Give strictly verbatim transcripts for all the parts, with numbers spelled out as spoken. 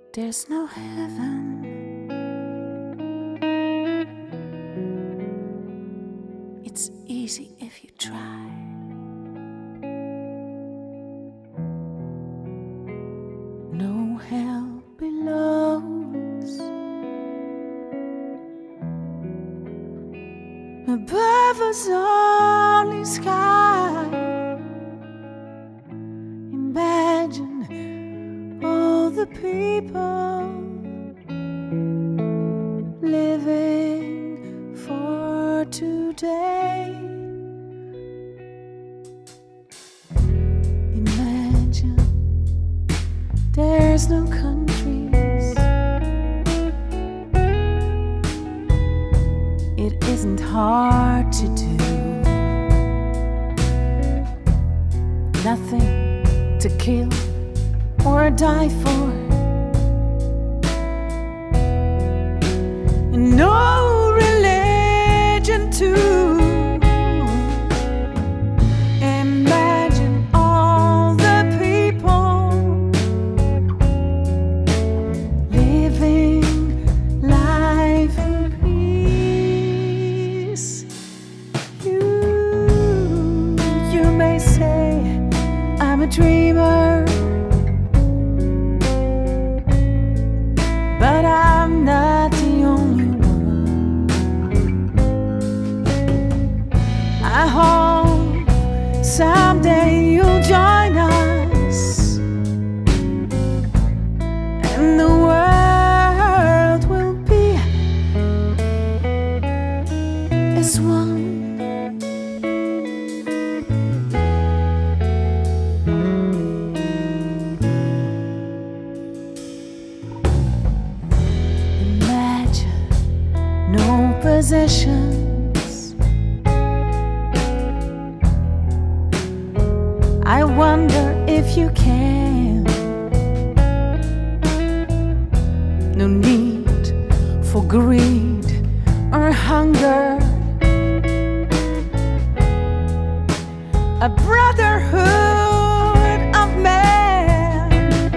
There's no heaven. It's easy if you try. No hell below us. Above us only sky. Imagine all the people living for today. Imagine there's no countries. It isn't hard to do. Nothing to kill or die for. No religion too. Imagine all the people living life in peace. You, you may say I'm a dreamer, but I'm not the only one. I hope someday you'll join us, and the world will be as one. No possessions. I wonder if you can. No need for greed or hunger. A brotherhood of men.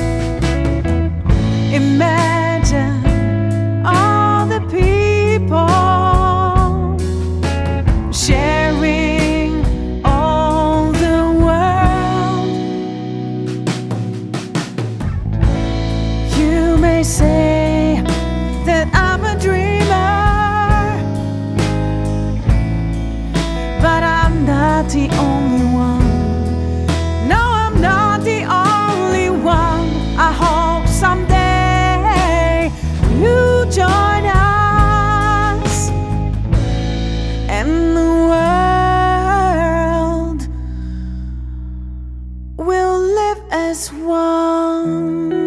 Imagine all the people sharing all the world. You may say that I'm a dreamer, but I'm not the only one. No, I'm not the only one. I hope someday you join us, and the world will live as one.